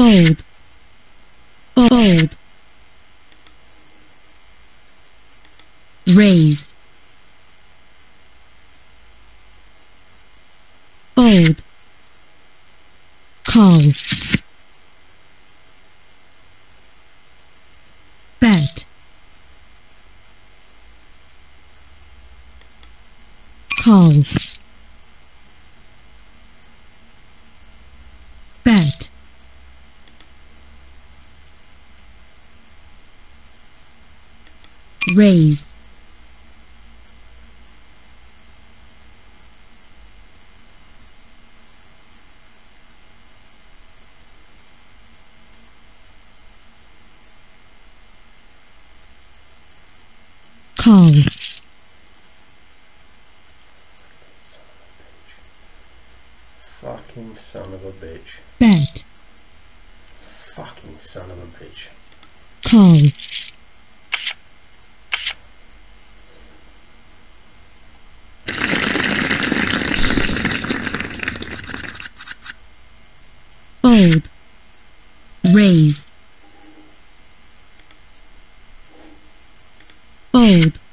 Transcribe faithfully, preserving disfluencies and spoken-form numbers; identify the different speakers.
Speaker 1: fold, fold, raise, fold, call, bet, call, bet, raise, call,
Speaker 2: Fucking son of a bitch.
Speaker 1: bet,
Speaker 2: Fucking son of a bitch.
Speaker 1: call, fold, raise, fold,